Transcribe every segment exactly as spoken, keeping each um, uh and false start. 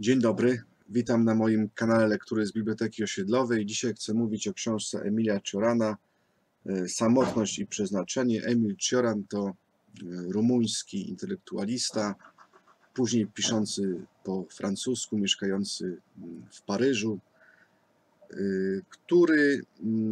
Dzień dobry, witam na moim kanale Lektury z Biblioteki Osiedlowej. Dzisiaj chcę mówić o książce Emila Ciorana Samotność i przeznaczenie. Emil Cioran to rumuński intelektualista, później piszący po francusku, mieszkający w Paryżu, który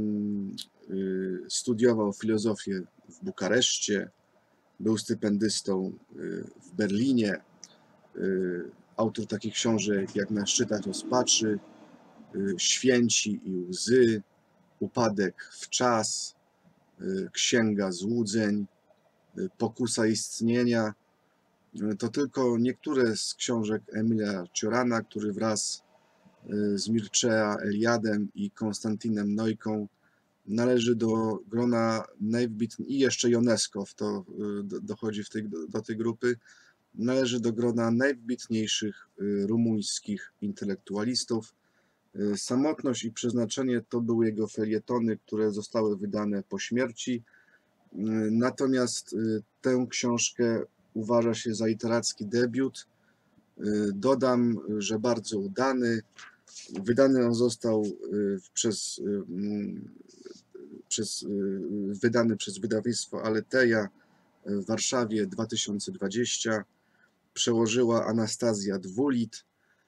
studiował filozofię w Bukareszcie, był stypendystą w Berlinie, autor takich książek jak Na szczytach rozpaczy, Święci i łzy, Upadek w czas, Księga złudzeń, Pokusa istnienia. To tylko niektóre z książek Emila Ciorana, który wraz z Mircea Eliadem i Konstantinem Nojką należy do grona najwybitniejszych, i jeszcze Ionescow to dochodzi w tej, do tej grupy, należy do grona najwybitniejszych rumuńskich intelektualistów. Samotność i przeznaczenie to były jego felietony, które zostały wydane po śmierci. Natomiast tę książkę uważa się za literacki debiut. Dodam, że bardzo udany. Wydany on został przez, przez, wydany przez wydawnictwo Aleteja w Warszawie dwa tysiące dwudziesty. Przełożyła Anastazja Dwulit.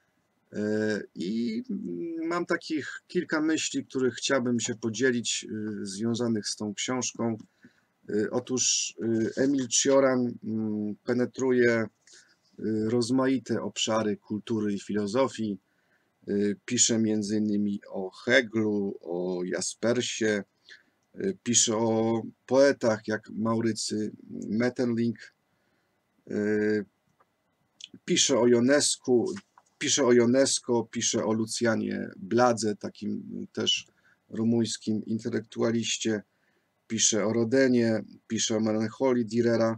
I mam takich kilka myśli, których chciałbym się podzielić, związanych z tą książką. Otóż Emil Cioran penetruje rozmaite obszary kultury i filozofii. Pisze między innymi o Hegelu, o Jaspersie, pisze o poetach jak Maurycy Maeterlinck, pisze o Ionescu, pisze o Ionesco, pisze o Lucjanie Bladze, takim też rumuńskim intelektualiście, pisze o Rodenie, pisze o melancholii Dürera.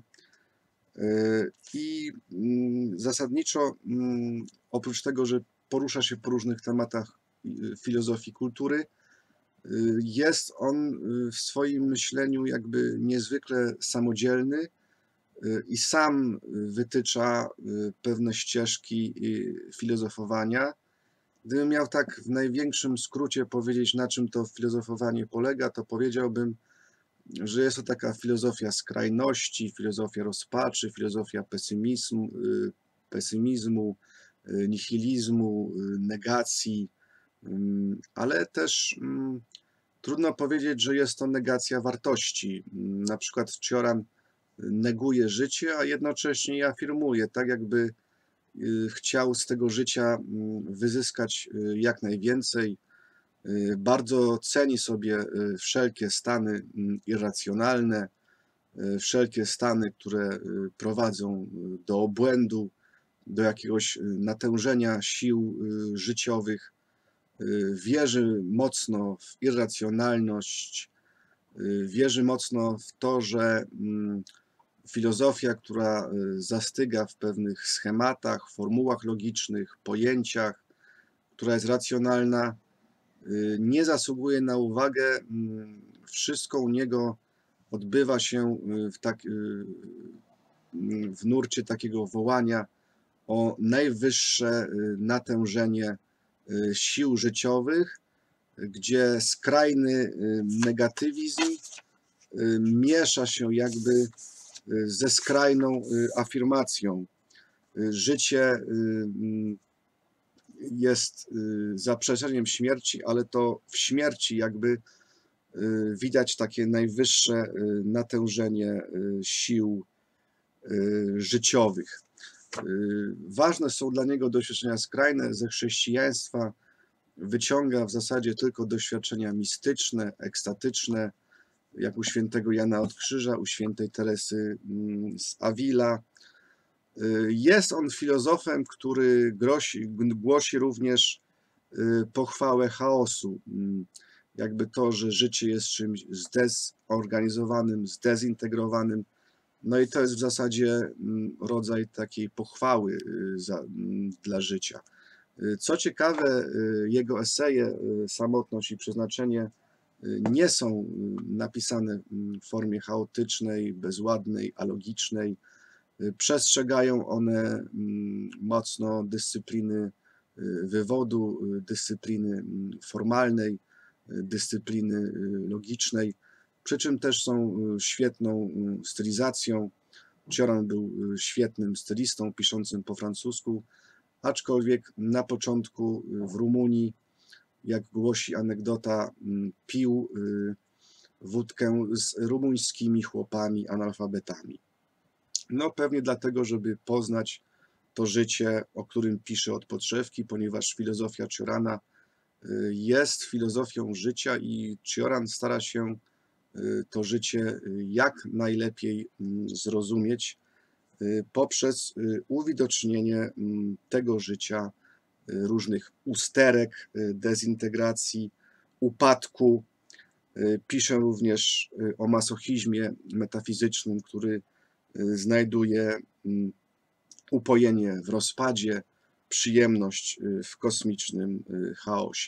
I zasadniczo oprócz tego, że porusza się po różnych tematach filozofii kultury, jest on w swoim myśleniu jakby niezwykle samodzielny i sam wytycza pewne ścieżki filozofowania. Gdybym miał tak w największym skrócie powiedzieć, na czym to filozofowanie polega, to powiedziałbym, że jest to taka filozofia skrajności, filozofia rozpaczy, filozofia pesymizmu, pesymizmu, nihilizmu, negacji, ale też trudno powiedzieć, że jest to negacja wartości. Na przykład Cioran neguje życie, a jednocześnie je afirmuje, tak jakby chciał z tego życia wyzyskać jak najwięcej. Bardzo ceni sobie wszelkie stany irracjonalne, wszelkie stany, które prowadzą do obłędu, do jakiegoś natężenia sił życiowych. Wierzy mocno w irracjonalność, wierzy mocno w to, że filozofia, która zastyga w pewnych schematach, formułach logicznych, pojęciach, która jest racjonalna, nie zasługuje na uwagę. Wszystko u niego odbywa się w, tak, w nurcie takiego wołania o najwyższe natężenie sił życiowych, gdzie skrajny negatywizm miesza się jakby ze skrajną afirmacją. Życie jest zaprzeczeniem śmierci, ale to w śmierci jakby widać takie najwyższe natężenie sił życiowych. Ważne są dla niego doświadczenia skrajne. Ze chrześcijaństwa wyciąga w zasadzie tylko doświadczenia mistyczne, ekstatyczne, jak u świętego Jana od Krzyża, u świętej Teresy z Avila. Jest on filozofem, który głosi, głosi również pochwałę chaosu. Jakby to, że życie jest czymś zdezorganizowanym, zdezintegrowanym. No i to jest w zasadzie rodzaj takiej pochwały za, dla życia. Co ciekawe, jego eseje Samotność i przeznaczenie nie są napisane w formie chaotycznej, bezładnej, alogicznej. Przestrzegają one mocno dyscypliny wywodu, dyscypliny formalnej, dyscypliny logicznej, przy czym też są świetną stylizacją. Cioran był świetnym stylistą, piszącym po francusku, aczkolwiek na początku w Rumunii, jak głosi anegdota, pił wódkę z rumuńskimi chłopami analfabetami. No pewnie dlatego, żeby poznać to życie, o którym pisze od podszewki, ponieważ filozofia Ciorana jest filozofią życia i Cioran stara się to życie jak najlepiej zrozumieć poprzez uwidocznienie tego życia różnych usterek, dezintegracji, upadku. Pisze również o masochizmie metafizycznym, który znajduje upojenie w rozpadzie, przyjemność w kosmicznym chaosie.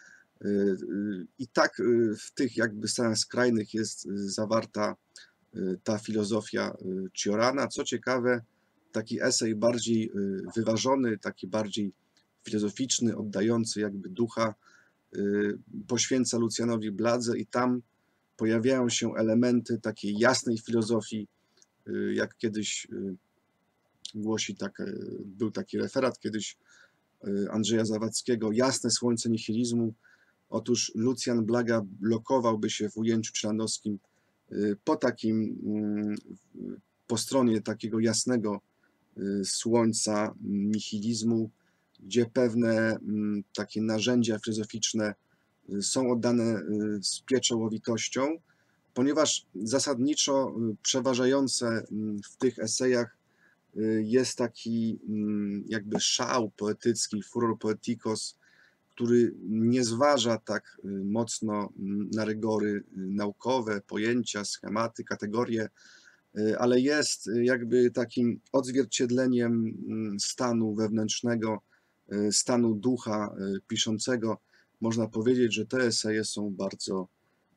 I tak w tych jakby stanach skrajnych jest zawarta ta filozofia Ciorana. Co ciekawe, taki esej bardziej wyważony, taki bardziej filozoficzny, oddający jakby ducha, poświęca Lucjanowi Bladze i tam pojawiają się elementy takiej jasnej filozofii, jak kiedyś głosi, tak, był taki referat kiedyś Andrzeja Zawadzkiego, jasne słońce nihilizmu. Otóż Lucjan Blaga blokowałby się w ujęciu cioranowskim po takim, po stronie takiego jasnego słońca nihilizmu, gdzie pewne takie narzędzia filozoficzne są oddane z pieczołowitością, ponieważ zasadniczo przeważające w tych esejach jest taki jakby szał poetycki, furor poetikos, który nie zważa tak mocno na rygory naukowe, pojęcia, schematy, kategorie, ale jest jakby takim odzwierciedleniem stanu wewnętrznego, stanu ducha piszącego. Można powiedzieć, że te eseje są bardzo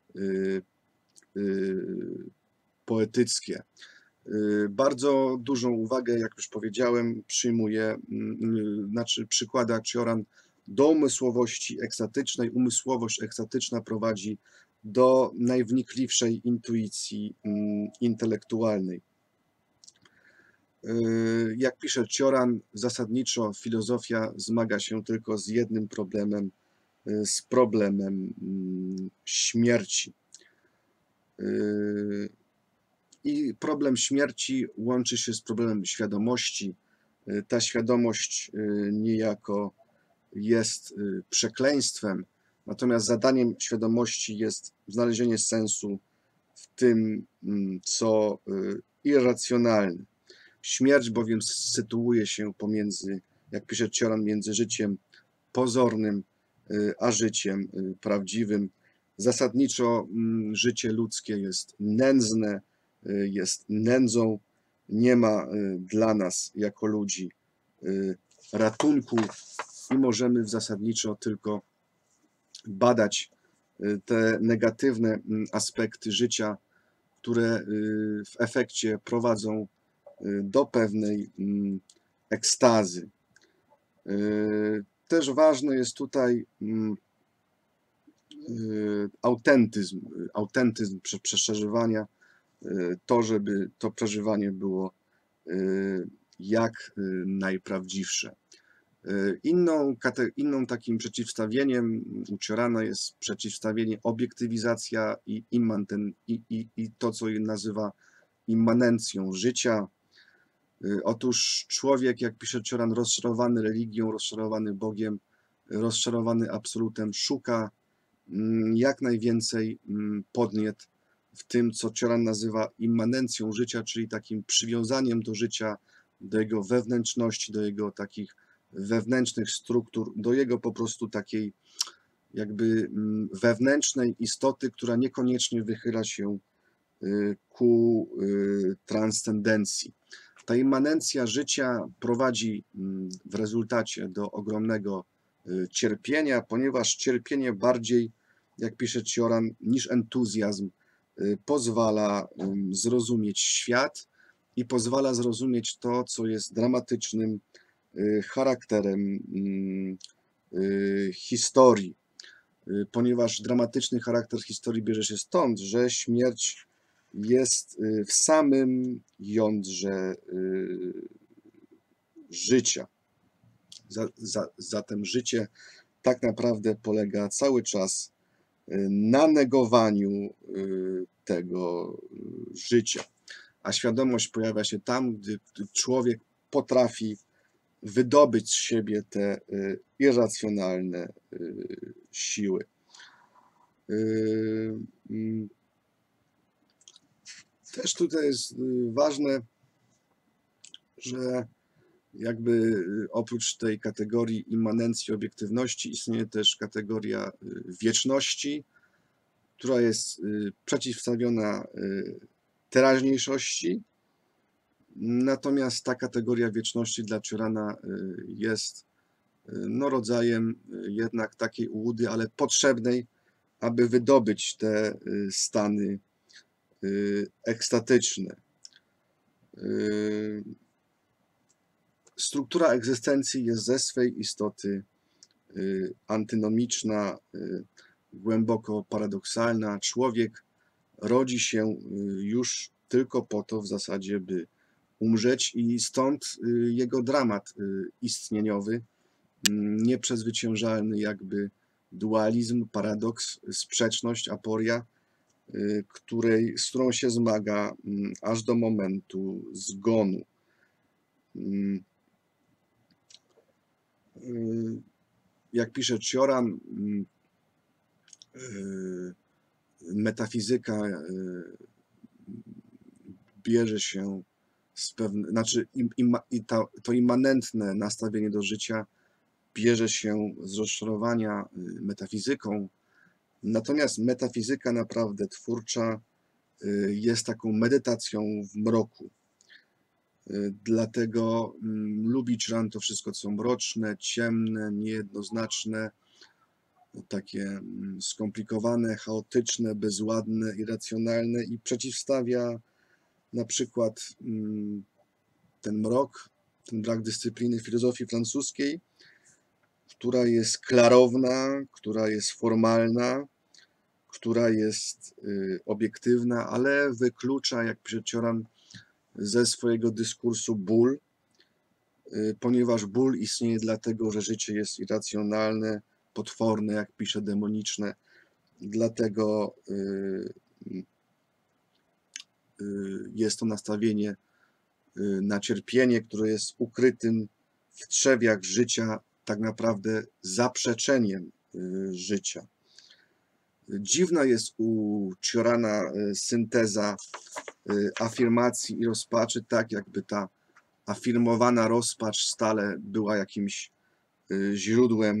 poetyckie. Bardzo dużą uwagę, jak już powiedziałem, przyjmuje, znaczy przykłada Cioran do umysłowości ekstatycznej. Umysłowość ekstatyczna prowadzi do najwnikliwszej intuicji intelektualnej. Jak pisze Cioran, zasadniczo filozofia zmaga się tylko z jednym problemem, z problemem śmierci. I problem śmierci łączy się z problemem świadomości. Ta świadomość niejako jest przekleństwem, natomiast zadaniem świadomości jest znalezienie sensu w tym, co irracjonalne. Śmierć bowiem sytuuje się pomiędzy, jak pisze Cioran, między życiem pozornym a życiem prawdziwym. Zasadniczo życie ludzkie jest nędzne, jest nędzą, nie ma dla nas jako ludzi ratunku i możemy zasadniczo tylko badać te negatywne aspekty życia, które w efekcie prowadzą do pewnej ekstazy. Też ważny jest tutaj autentyzm, autentyzm przeżywania, to, żeby to przeżywanie było jak najprawdziwsze. Inną, inną takim przeciwstawieniem u Ciorana jest przeciwstawienie obiektywizacja i, immanten, i, i, i to, co nazywa immanencją życia. Otóż człowiek, jak pisze Cioran, rozczarowany religią, rozczarowany Bogiem, rozczarowany absolutem, szuka jak najwięcej podniet w tym, co Cioran nazywa immanencją życia, czyli takim przywiązaniem do życia, do jego wewnętrzności, do jego takich wewnętrznych struktur, do jego po prostu takiej jakby wewnętrznej istoty, która niekoniecznie wychyla się ku transcendencji. Ta immanencja życia prowadzi w rezultacie do ogromnego cierpienia, ponieważ cierpienie bardziej, jak pisze Cioran, niż entuzjazm pozwala zrozumieć świat i pozwala zrozumieć to, co jest dramatycznym charakterem historii, ponieważ dramatyczny charakter historii bierze się stąd, że śmierć jest w samym jądrze życia. Zatem życie tak naprawdę polega cały czas na negowaniu tego życia, a świadomość pojawia się tam, gdy człowiek potrafi wydobyć z siebie te irracjonalne siły. Też tutaj jest ważne, że jakby oprócz tej kategorii immanencji, obiektywności istnieje też kategoria wieczności, która jest przeciwstawiona teraźniejszości. Natomiast ta kategoria wieczności dla Ciorana jest no, rodzajem jednak takiej ułudy, ale potrzebnej, aby wydobyć te stany ekstatyczne. Struktura egzystencji jest ze swej istoty antynomiczna, głęboko paradoksalna. Człowiek rodzi się już tylko po to w zasadzie, by umrzeć, i stąd jego dramat istnieniowy, nieprzezwyciężalny jakby dualizm, paradoks, sprzeczność, aporia, której, z którą się zmaga aż do momentu zgonu. Jak pisze Cioran, metafizyka bierze się z pewne, znaczy im, im, i ta, to immanentne nastawienie do życia bierze się z rozczarowania metafizyką, natomiast metafizyka naprawdę twórcza jest taką medytacją w mroku. Dlatego lubi Cioran to wszystko, co mroczne, ciemne, niejednoznaczne, takie skomplikowane, chaotyczne, bezładne, irracjonalne, i przeciwstawia na przykład ten mrok, ten brak dyscypliny filozofii francuskiej, która jest klarowna, która jest formalna, która jest obiektywna, ale wyklucza, jak pisze Cioran, ze swojego dyskursu ból, ponieważ ból istnieje dlatego, że życie jest irracjonalne, potworne, jak pisze, demoniczne. Dlatego jest to nastawienie na cierpienie, które jest ukrytym w trzewiach życia, tak naprawdę zaprzeczeniem życia. Dziwna jest u Ciorana synteza afirmacji i rozpaczy, tak jakby ta afirmowana rozpacz stale była jakimś źródłem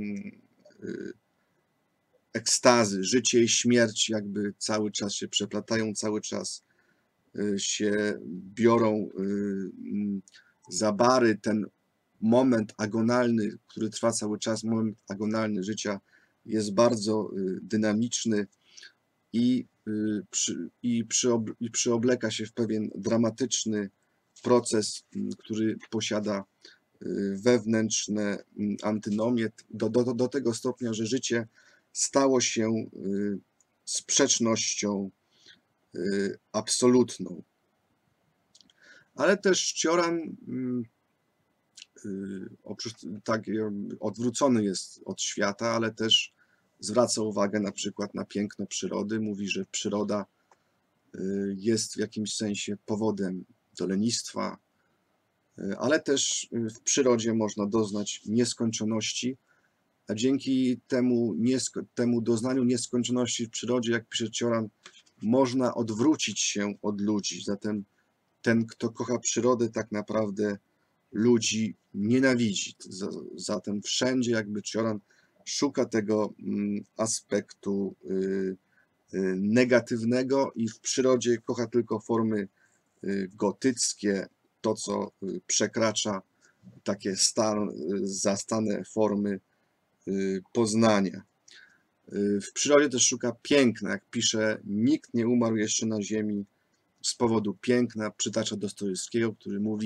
ekstazy. Życie i śmierć jakby cały czas się przeplatają, cały czas się biorą za bary. Ten moment agonalny, który trwa cały czas, moment agonalny życia, jest bardzo dynamiczny i, przy, i, przyob, i przyobleka się w pewien dramatyczny proces, który posiada wewnętrzne antynomie, do, do, do tego stopnia, że życie stało się sprzecznością absolutną. Ale też Cioran oprócz tak odwrócony jest od świata, ale też zwraca uwagę na przykład na piękno przyrody. Mówi, że przyroda jest w jakimś sensie powodem do lenistwa, ale też w przyrodzie można doznać nieskończoności, a dzięki temu, temu doznaniu nieskończoności w przyrodzie, jak pisze Cioran, można odwrócić się od ludzi. Zatem ten, kto kocha przyrodę, tak naprawdę ludzi nienawidzi. Zatem wszędzie jakby Cioran szuka tego aspektu negatywnego i w przyrodzie kocha tylko formy gotyckie, to co przekracza takie stan, zastane formy poznania. W przyrodzie też szuka piękna, jak pisze, nikt nie umarł jeszcze na ziemi z powodu piękna. Przytacza Dostojewskiego, który mówi,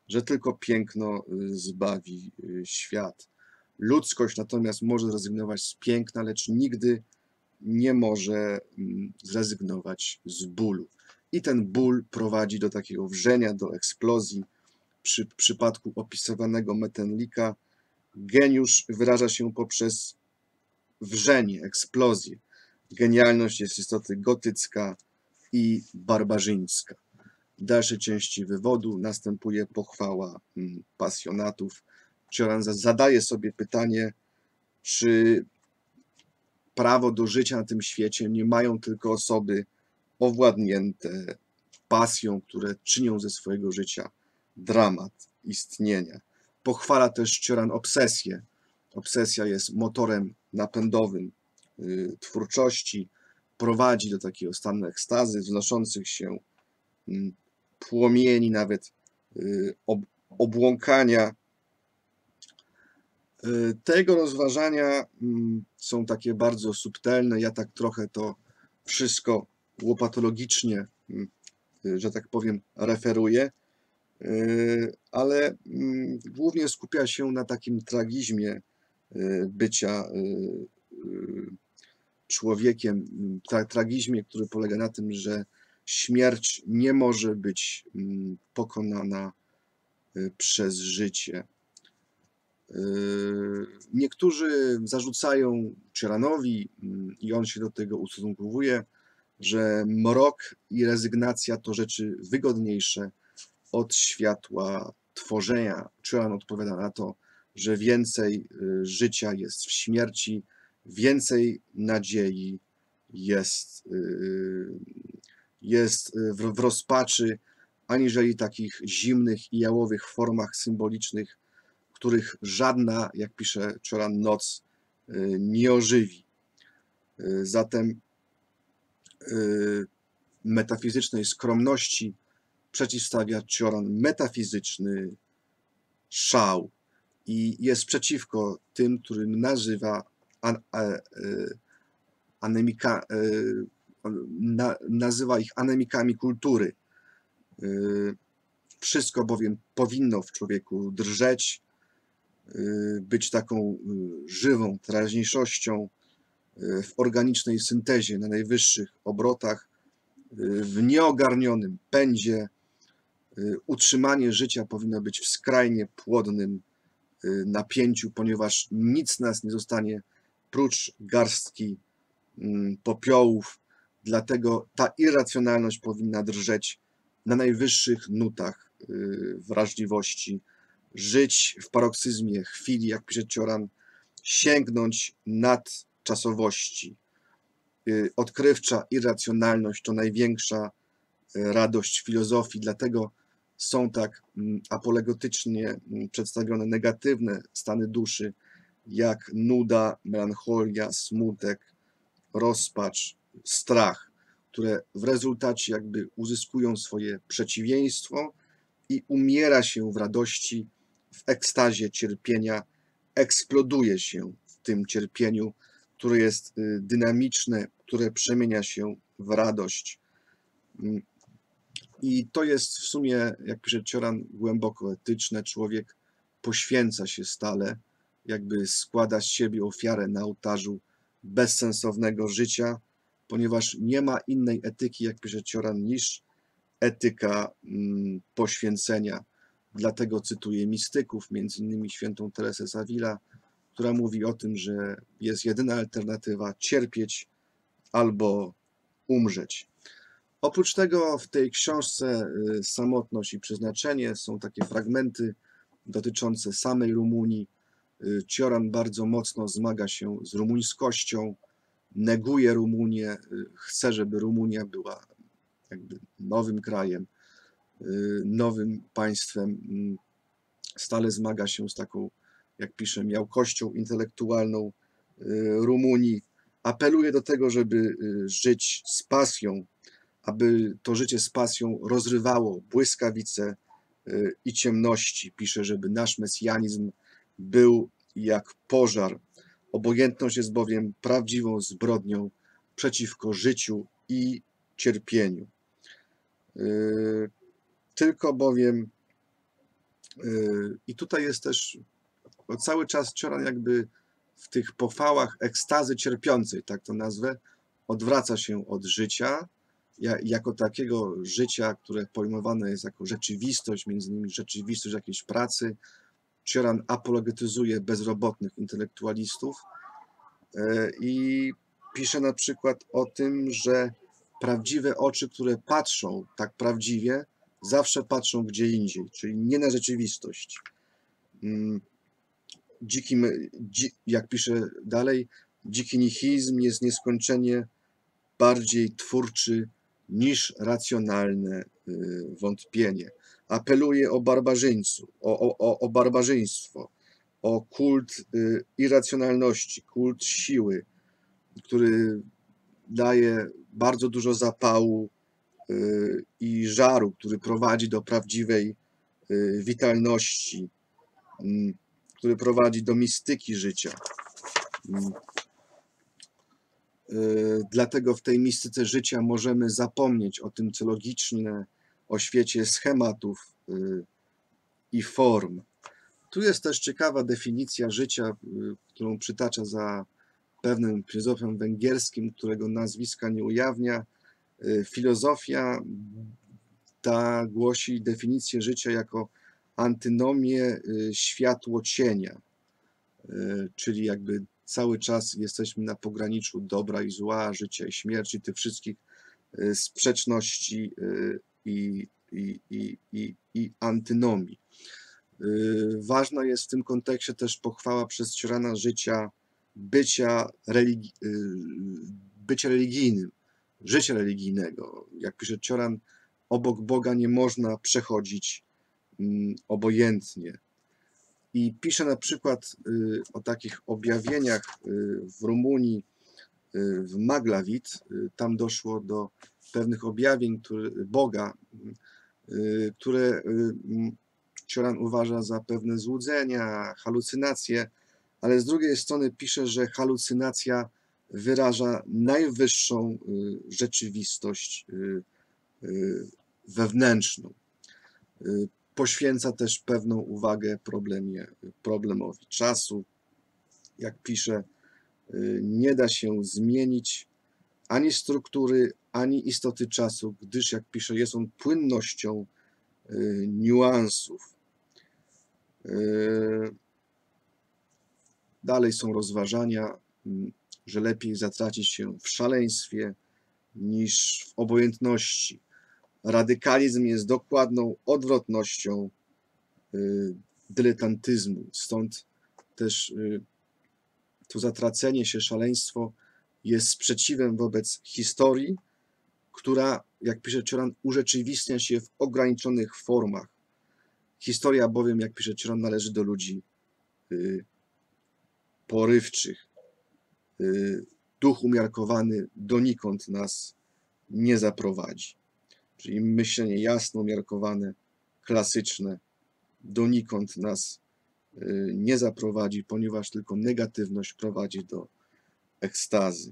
że tylko piękno zbawi świat. Ludzkość natomiast może zrezygnować z piękna, lecz nigdy nie może zrezygnować z bólu. I ten ból prowadzi do takiego wrzenia, do eksplozji. Przy przypadku opisywanego Mettenlicka geniusz wyraża się poprzez wrzenie, eksplozję. Genialność jest istoty gotycka i barbarzyńska. W dalszej części wywodu następuje pochwała pasjonatów. Cioran zadaje sobie pytanie, czy prawo do życia na tym świecie nie mają tylko osoby owładnięte pasją, które czynią ze swojego życia dramat istnienia. Pochwala też Cioran obsesję. Obsesja jest motorem napędowym y, twórczości, prowadzi do takiego stanu ekstazy, wznoszących się y, płomieni, nawet y, ob, obłąkania. Y, tego rozważania y, są takie bardzo subtelne. Ja tak trochę to wszystko łopatologicznie, y, y, że tak powiem, referuję, ale głównie skupia się na takim tragizmie bycia człowiekiem, tragizmie, który polega na tym, że śmierć nie może być pokonana przez życie. Niektórzy zarzucają Cioranowi, i on się do tego ustosunkowuje, że mrok i rezygnacja to rzeczy wygodniejsze od światła tworzenia. Cioran odpowiada na to, że więcej życia jest w śmierci, więcej nadziei jest, jest w rozpaczy, aniżeli takich zimnych i jałowych formach symbolicznych, których żadna, jak pisze Cioran, noc nie ożywi. Zatem metafizycznej skromności przeciwstawia Cioran metafizyczny szał i jest przeciwko tym, którym nazywa an, a, anemika, na, nazywa ich anemikami kultury. Wszystko bowiem powinno w człowieku drżeć, być taką żywą teraźniejszością w organicznej syntezie na najwyższych obrotach, w nieogarnionym pędzie. Utrzymanie życia powinno być w skrajnie płodnym napięciu, ponieważ nic nas nie zostanie prócz garstki popiołów, dlatego ta irracjonalność powinna drżeć na najwyższych nutach wrażliwości, żyć w paroksyzmie chwili, jak pisze Cioran, sięgnąć nad czasowości. Odkrywcza irracjonalność to największa radość filozofii, dlatego są tak apolegotycznie przedstawione negatywne stany duszy, jak nuda, melancholia, smutek, rozpacz, strach, które w rezultacie jakby uzyskują swoje przeciwieństwo i umiera się w radości, w ekstazie cierpienia, eksploduje się w tym cierpieniu, które jest dynamiczne, które przemienia się w radość. I to jest w sumie, jak pisze Cioran, głęboko etyczne. Człowiek poświęca się stale, jakby składa z siebie ofiarę na ołtarzu bezsensownego życia, ponieważ nie ma innej etyki, jak pisze Cioran, niż etyka mm, poświęcenia. Dlatego cytuję mistyków, między innymi świętą Teresę z Avila, która mówi o tym, że jest jedyna alternatywa: cierpieć albo umrzeć. Oprócz tego w tej książce Samotność i przeznaczenie są takie fragmenty dotyczące samej Rumunii. Cioran bardzo mocno zmaga się z rumuńskością, neguje Rumunię, chce, żeby Rumunia była jakby nowym krajem, nowym państwem. Stale zmaga się z taką, jak pisze, miałkością intelektualną Rumunii. Apeluje do tego, żeby żyć z pasją, aby to życie z pasją rozrywało błyskawice i ciemności. Pisze, żeby nasz mesjanizm był jak pożar. Obojętność jest bowiem prawdziwą zbrodnią przeciwko życiu i cierpieniu. Tylko bowiem I tutaj jest też cały czas Cioran jakby w tych pochwałach ekstazy cierpiącej, tak to nazwę, odwraca się od życia, jako takiego życia, które pojmowane jest jako rzeczywistość, między innymi rzeczywistość jakiejś pracy. Cioran apologetyzuje bezrobotnych intelektualistów i pisze na przykład o tym, że prawdziwe oczy, które patrzą tak prawdziwie, zawsze patrzą gdzie indziej, czyli nie na rzeczywistość. Dziki, jak pisze dalej, dziki nihilizm jest nieskończenie bardziej twórczy niż racjonalne wątpienie. Apeluje o barbarzyństwo, o, o, o barbarzyństwo, o kult irracjonalności, kult siły, który daje bardzo dużo zapału i żaru, który prowadzi do prawdziwej witalności, który prowadzi do mistyki życia. Dlatego w tej mistyce życia możemy zapomnieć o tym, co logiczne, o świecie schematów i form. Tu jest też ciekawa definicja życia, którą przytacza za pewnym filozofem węgierskim, którego nazwiska nie ujawnia. Filozofia ta głosi definicję życia jako antynomię światło-cienia, czyli jakby cały czas jesteśmy na pograniczu dobra i zła, życia i śmierci, tych wszystkich sprzeczności i, i, i, i, i antynomii. Ważna jest w tym kontekście też pochwała przez Ciorana życia bycia, religi bycia religijnym, życia religijnego. Jak pisze Cioran, obok Boga nie można przechodzić obojętnie. I pisze na przykład o takich objawieniach w Rumunii, w Maglavit. Tam doszło do pewnych objawień Boga, które Cioran uważa za pewne złudzenia, halucynacje, ale z drugiej strony pisze, że halucynacja wyraża najwyższą rzeczywistość wewnętrzną. Poświęca też pewną uwagę problemie, problemowi czasu. Jak pisze, nie da się zmienić ani struktury, ani istoty czasu, gdyż, jak pisze, jest on płynnością niuansów. Dalej są rozważania, że lepiej zatracić się w szaleństwie niż w obojętności. Radykalizm jest dokładną odwrotnością dyletantyzmu. Stąd też to zatracenie się, szaleństwo jest sprzeciwem wobec historii, która, jak pisze Cioran, urzeczywistnia się w ograniczonych formach. Historia bowiem, jak pisze Cioran, należy do ludzi porywczych. Duch umiarkowany donikąd nas nie zaprowadzi. Czyli myślenie jasno, umiarkowane, klasyczne, donikąd nas nie zaprowadzi, ponieważ tylko negatywność prowadzi do ekstazy.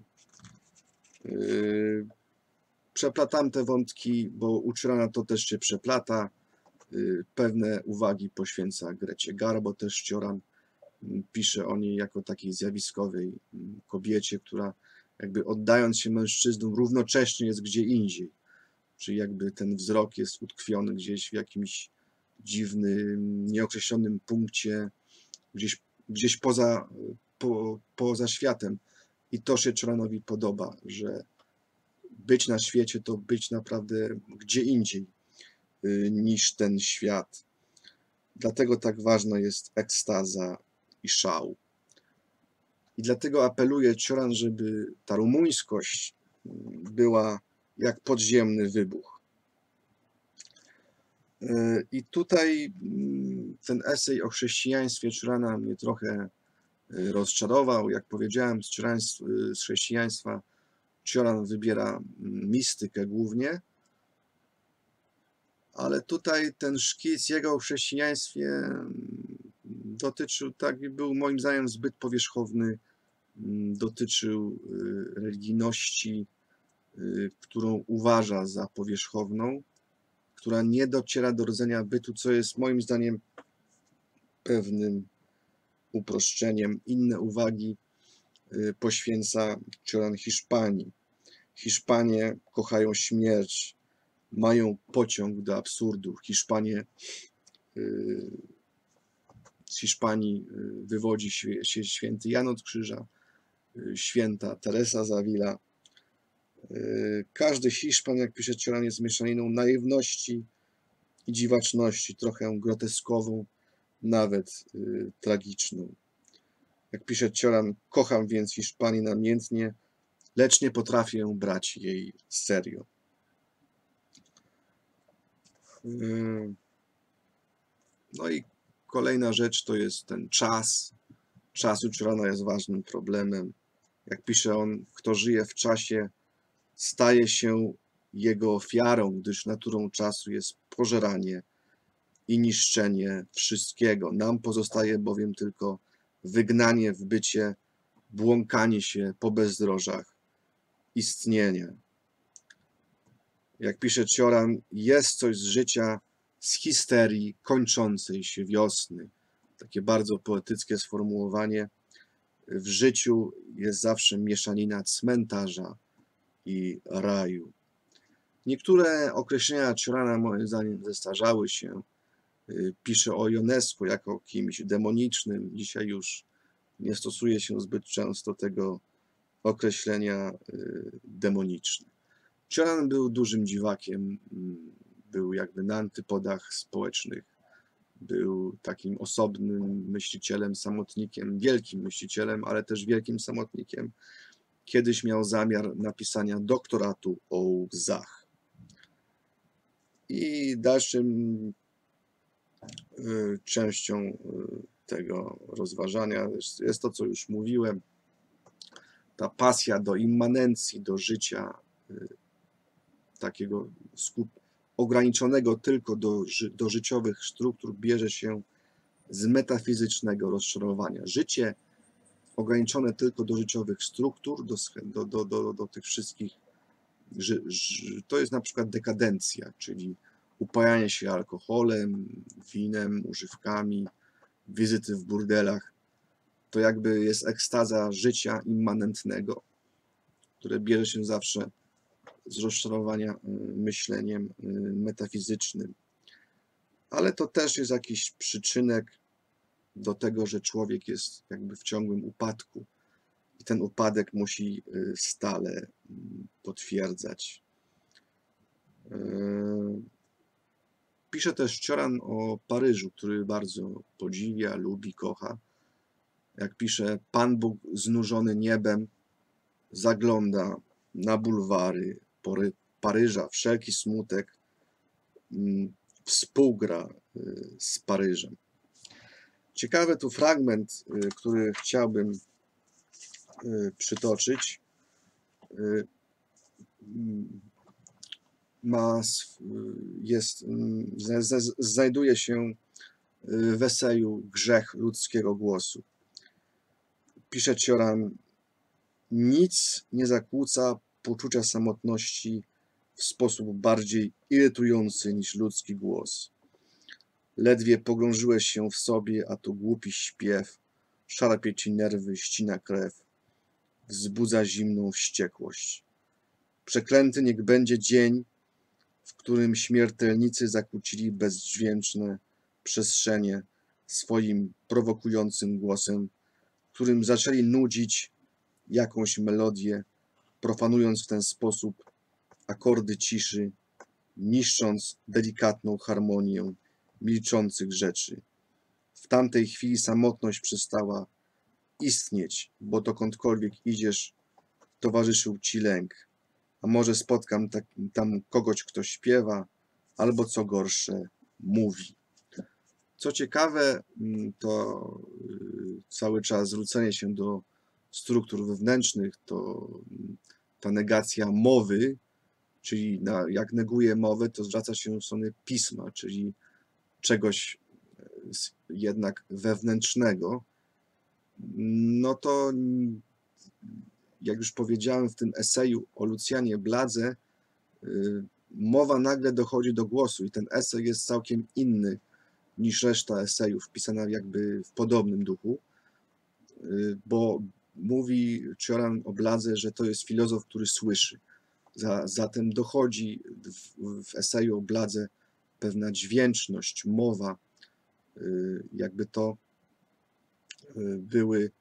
Przeplatam te wątki, bo u Ciorana to też się przeplata. Pewne uwagi poświęca Grecie Garbo, też Cioran pisze o niej jako takiej zjawiskowej kobiecie, która jakby oddając się mężczyznom równocześnie jest gdzie indziej. Czyli jakby ten wzrok jest utkwiony gdzieś w jakimś dziwnym, nieokreślonym punkcie, gdzieś, gdzieś poza, po, poza światem. I to się Cioranowi podoba, że być na świecie to być naprawdę gdzie indziej niż ten świat. Dlatego tak ważna jest ekstaza i szał. I dlatego apeluje Cioran, żeby ta rumuńskość była jak podziemny wybuch. I tutaj ten esej o chrześcijaństwie Ciorana mnie trochę rozczarował. Jak powiedziałem, z, z chrześcijaństwa Cioran wybiera mistykę głównie, ale tutaj ten szkic jego o chrześcijaństwie dotyczył, tak był moim zdaniem zbyt powierzchowny, dotyczył religijności, którą uważa za powierzchowną, która nie dociera do rdzenia bytu, co jest moim zdaniem pewnym uproszczeniem. Inne uwagi poświęca Cioran Hiszpanii. Hiszpanie kochają śmierć, mają pociąg do absurdu. Hiszpanie, z Hiszpanii wywodzi się święty Jan od Krzyża, święta Teresa z Avila. Każdy Hiszpan, jak pisze Cioran, jest mieszaniną naiwności i dziwaczności, trochę groteskową, nawet y, tragiczną. Jak pisze Cioran, kocham więc Hiszpanię namiętnie, lecz nie potrafię brać jej serio. Y, no i kolejna rzecz to jest ten czas. Czas u Ciorana jest ważnym problemem. Jak pisze on, kto żyje w czasie, staje się jego ofiarą, gdyż naturą czasu jest pożeranie i niszczenie wszystkiego. Nam pozostaje bowiem tylko wygnanie w bycie, błąkanie się po bezdrożach, istnienie. Jak pisze Cioran, jest coś z życia, z histerii kończącej się wiosny. Takie bardzo poetyckie sformułowanie. W życiu jest zawsze mieszanina cmentarza i raju. Niektóre określenia Ciorana moim zdaniem zestarzały się. Pisze o Ionesco jako kimś demonicznym. Dzisiaj już nie stosuje się zbyt często tego określenia demoniczny. Cioran był dużym dziwakiem, był jakby na antypodach społecznych, był takim osobnym myślicielem, samotnikiem, wielkim myślicielem, ale też wielkim samotnikiem. Kiedyś miał zamiar napisania doktoratu o łzach. I dalszym częścią tego rozważania jest to, co już mówiłem, ta pasja do immanencji, do życia takiego skup ograniczonego tylko do, do życiowych struktur bierze się z metafizycznego rozczarowania. Życie ograniczone tylko do życiowych struktur, do, do, do, do, do tych wszystkich, ży, ży, to jest na przykład dekadencja, czyli upajanie się alkoholem, winem, używkami, wizyty w burdelach. To jakby jest ekstaza życia immanentnego, które bierze się zawsze z rozczarowania myśleniem metafizycznym. Ale to też jest jakiś przyczynek do tego, że człowiek jest jakby w ciągłym upadku i ten upadek musi stale potwierdzać. Pisze też Cioran o Paryżu, który bardzo podziwia, lubi, kocha. Jak pisze, Pan Bóg znużony niebem zagląda na bulwary Paryża, wszelki smutek współgra z Paryżem. Ciekawy tu fragment, który chciałbym przytoczyć. Ma, jest, znajduje się w eseju Grzech ludzkiego głosu. Pisze Cioran, nic nie zakłóca poczucia samotności w sposób bardziej irytujący niż ludzki głos. Ledwie pogrążyłeś się w sobie, a to głupi śpiew szarpie ci nerwy, ścina krew, wzbudza zimną wściekłość. Przeklęty niech będzie dzień, w którym śmiertelnicy zakłócili bezdźwięczne przestrzenie swoim prowokującym głosem, którym zaczęli nudzić jakąś melodię, profanując w ten sposób akordy ciszy, niszcząc delikatną harmonię milczących rzeczy. W tamtej chwili samotność przestała istnieć, bo dokądkolwiek idziesz, towarzyszył ci lęk. A może spotkam tak, tam kogoś, kto śpiewa, albo co gorsze, mówi. Co ciekawe, to cały czas zwrócenie się do struktur wewnętrznych, to ta negacja mowy, czyli na, jak neguje mowę, to zwraca się w stronę pisma, czyli czegoś jednak wewnętrznego. No to, jak już powiedziałem w tym eseju o Lucjanie Bladze, mowa nagle dochodzi do głosu i ten esej jest całkiem inny niż reszta esejów, pisana jakby w podobnym duchu, bo mówi Cioran o Bladze, że to jest filozof, który słyszy. Zatem dochodzi w, w eseju o Bladze pewna dźwięczność, mowa, jakby to były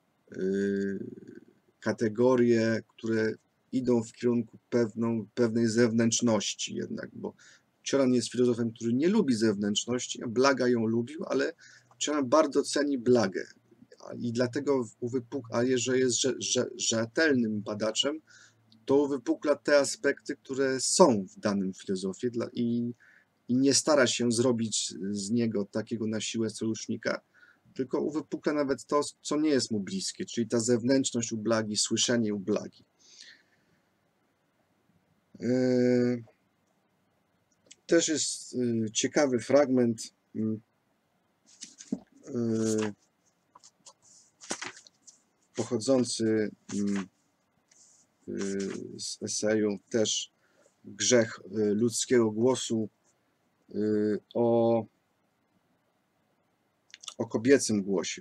kategorie, które idą w kierunku pewną, pewnej zewnętrzności jednak, bo Cioran jest filozofem, który nie lubi zewnętrzności, a Blaga ją lubił, ale Cioran bardzo ceni Blagę i dlatego uwypukla, a że jest że, że, rzetelnym badaczem, to uwypukla te aspekty, które są w danym filozofie i, i nie stara się zrobić z niego takiego na siłę sojusznika, tylko uwypukla nawet to, co nie jest mu bliskie, czyli ta zewnętrzność u Blagi, słyszenie u Blagi. Też jest ciekawy fragment pochodzący z eseju też Grzech ludzkiego głosu o, o kobiecym głosie.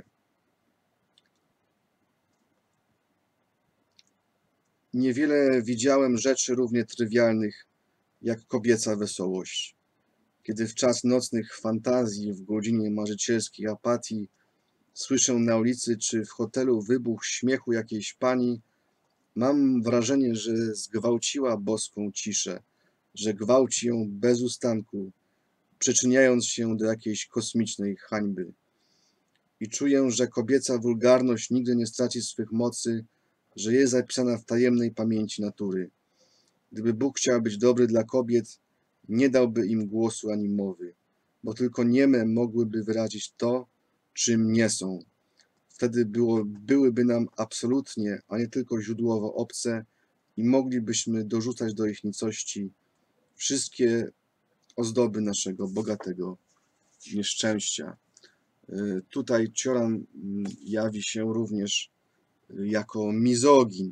Niewiele widziałem rzeczy równie trywialnych jak kobieca wesołość. Kiedy w czas nocnych fantazji, w godzinie marzycielskiej apatii słyszę na ulicy czy w hotelu wybuch śmiechu jakiejś pani, mam wrażenie, że zgwałciła boską ciszę, że gwałci ją bez ustanku, przyczyniając się do jakiejś kosmicznej hańby. I czuję, że kobieca wulgarność nigdy nie straci swych mocy, że jest zapisana w tajemnej pamięci natury. Gdyby Bóg chciał być dobry dla kobiet, nie dałby im głosu ani mowy, bo tylko nieme mogłyby wyrazić to, czym nie są. Wtedy było, byłyby nam absolutnie, a nie tylko źródłowo obce i moglibyśmy dorzucać do ich nicości wszystkie ozdoby naszego bogatego nieszczęścia. Tutaj Cioran jawi się również jako mizogin.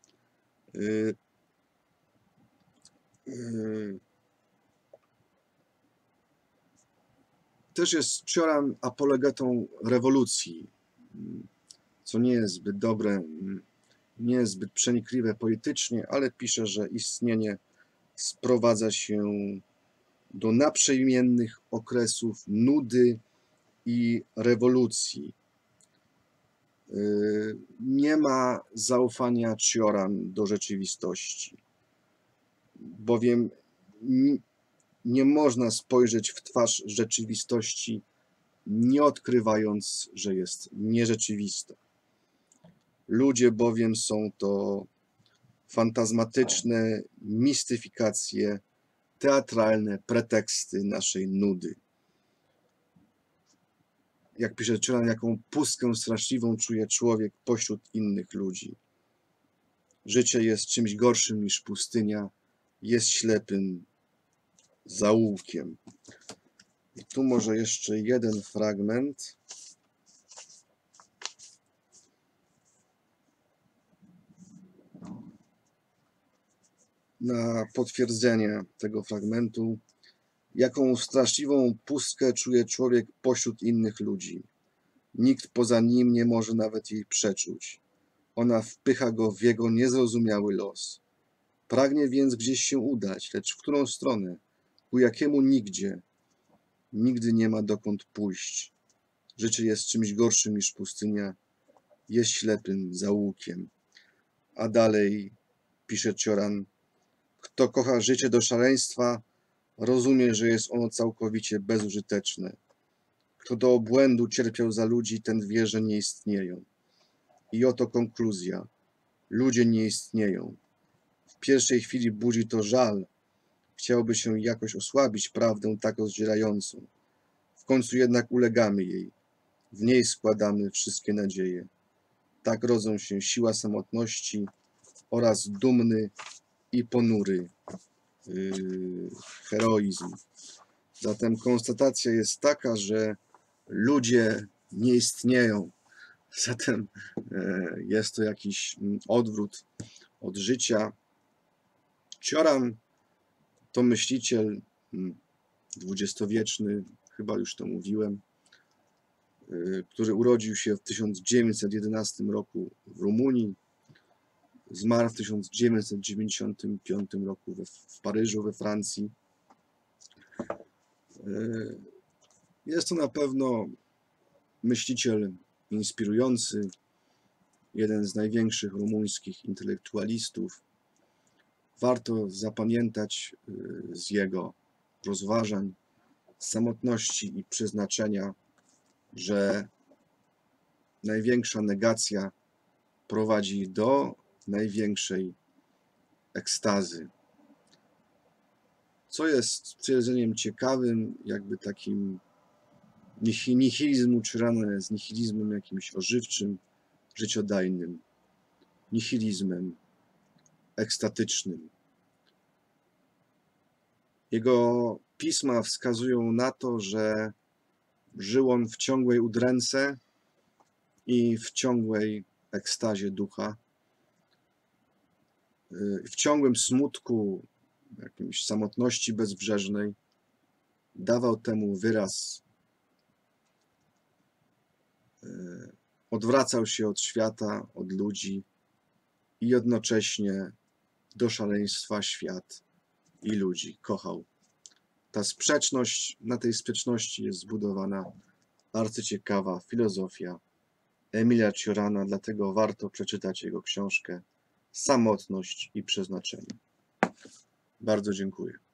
Też jest Cioran apologetą rewolucji, co nie jest zbyt dobre, nie jest zbyt przenikliwe poetycznie, ale pisze, że istnienie sprowadza się do naprzemiennych okresów nudy i rewolucji. Nie ma zaufania Cioran do rzeczywistości, bowiem nie można spojrzeć w twarz rzeczywistości, nie odkrywając, że jest nierzeczywista. Ludzie bowiem są to fantazmatyczne mistyfikacje, teatralne preteksty naszej nudy. Jak pisze Cioran, jaką pustkę straszliwą czuje człowiek pośród innych ludzi. Życie jest czymś gorszym niż pustynia, jest ślepym zaułkiem. I tu może jeszcze jeden fragment. Na potwierdzenie tego fragmentu. Jaką straszliwą pustkę czuje człowiek pośród innych ludzi. Nikt poza nim nie może nawet jej przeczuć. Ona wpycha go w jego niezrozumiały los. Pragnie więc gdzieś się udać, lecz w którą stronę? Ku jakiemu nigdzie? Nigdy nie ma dokąd pójść. Życie jest czymś gorszym niż pustynia. Jest ślepym zaułkiem. A dalej pisze Cioran, kto kocha życie do szaleństwa, rozumie, że jest ono całkowicie bezużyteczne. Kto do obłędu cierpiał za ludzi, ten wie, że nie istnieją. I oto konkluzja. Ludzie nie istnieją. W pierwszej chwili budzi to żal. Chciałoby się jakoś osłabić prawdę tak rozdzierającą. W końcu jednak ulegamy jej. W niej składamy wszystkie nadzieje. Tak rodzą się siła samotności oraz dumny i ponury yy, heroizm. Zatem konstatacja jest taka, że ludzie nie istnieją. Zatem yy, jest to jakiś odwrót od życia. Cioran to myśliciel dwudziestowieczny, chyba już to mówiłem, który urodził się w tysiąc dziewięćset jedenastym roku w Rumunii, zmarł w tysiąc dziewięćset dziewięćdziesiątym piątym roku we, w Paryżu we Francji. Jest to na pewno myśliciel inspirujący, jeden z największych rumuńskich intelektualistów. Warto zapamiętać z jego rozważań, samotności i przeznaczenia, że największa negacja prowadzi do największej ekstazy. Co jest stwierdzeniem ciekawym, jakby takim nihilizmu, czy rane z nihilizmem jakimś ożywczym, życiodajnym, nihilizmem ekstatycznym. Jego pisma wskazują na to, że żył on w ciągłej udręce i w ciągłej ekstazie ducha, w ciągłym smutku, jakimś samotności bezbrzeżnej. Dawał temu wyraz, odwracał się od świata, od ludzi i jednocześnie do szaleństwa świat i ludzi kochał. Ta sprzeczność, na tej sprzeczności jest zbudowana arcyciekawa filozofia Emila Ciorana, dlatego warto przeczytać jego książkę Samotność i przeznaczenie. Bardzo dziękuję.